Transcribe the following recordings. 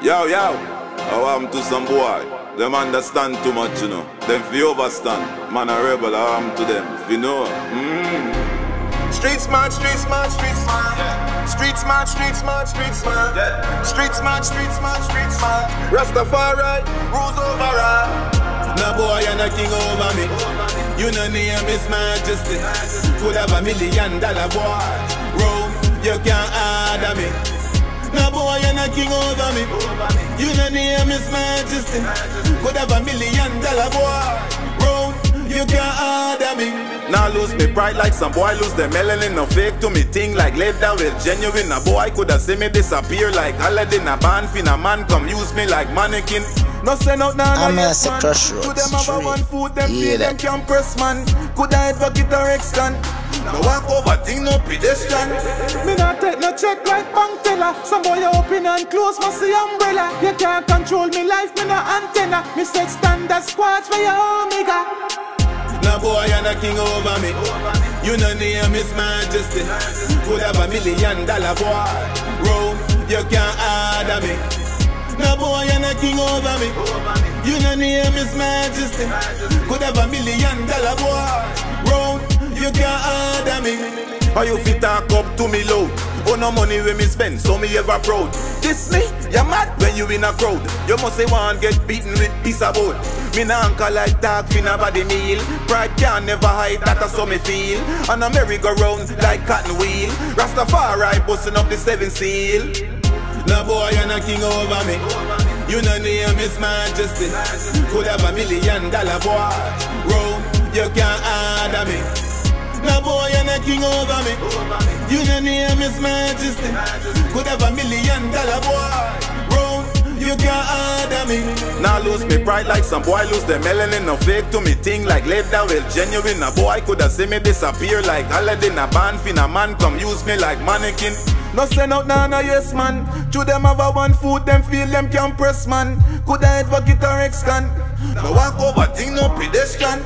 Yo, I want to some boy. Them understand too much, you know. Them fi overstand. Man a rebel, I want to them. You know. Street smart, street smart, street smart. Yeah. Street smart, street smart, street smart. Yeah. Street smart, street smart, street smart. Rastafari, rules over all. No boy and a king over me. You know name is Majesty. Could have $1 million boy. Rome, you can't order me. No boy and a king over me. You know name is Majesty. Could have $1 million boy. Rome, you can't order me. Now lose me pride like some boy lose their melanin. No fake to me thing like leather with genuine. A boy coulda see me disappear like Aladdin. A band fin a man come use me like mannequin. No send out now I'm no a crossroads. to them have one food, them feel them that. can press man. Coulda ever get a extant. No walk over thing no pedestrian. Me not take no check like bank teller. Some boy open and close must see umbrella. You can't control me life, me no antenna. Me set standard squads for your omega. No boy and a king over me. You know name is Majesty. Could have $1 million boy. Rome, you can't order me. No boy and a king over me. You know name is Majesty. Could have $1 million boy. Rome, you can't order me. How you fit talk up to me low? Oh no money when me spend, so me ever proud. This me, you mad when you in a crowd. You must say one get beaten with piece of wood. Me nah anchor like dog fin a body meal. Pride can never hide, that's how me feel. On a merry-go-round like cotton wheel. Rastafari busting up the 7 seal. No boy and a king over me. You know name is Majesty. Could have $1 million boy. Rome, you can't order me. No boy and a king over me. You know name is Majesty. Could have $1 million boy. Rome, you can't order me. Now lose me pride like some boy lose their melanin. No fake to me thing like leather well genuine. A boy coulda see me disappear like Aladdin. A band fin a man come use me like mannequin. No send out no yes man. To them have a one food, them feel them can press man. Coulda ever get a extant. No walk over thing no pedestrian.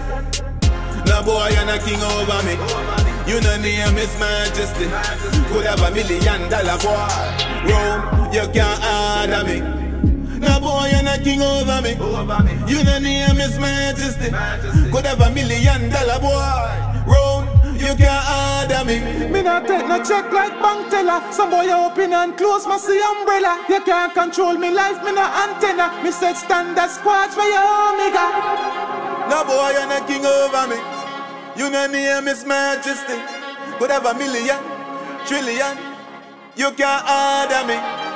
No boy and a king over me. You know name is Majesty. Could have $1 million boy. Rome, you can't order me. No boy and a king over me. You know name is Majesty. Could have $1 million boy. Rome, you can't order me. Me not take no check like bank teller. Some boy open and close must see umbrella. You can't control me life, me no antenna. Me set standard squads for your omega. No boy and a king over me. You know name is Majesty. Could have $1 million, trillion. You can't order me.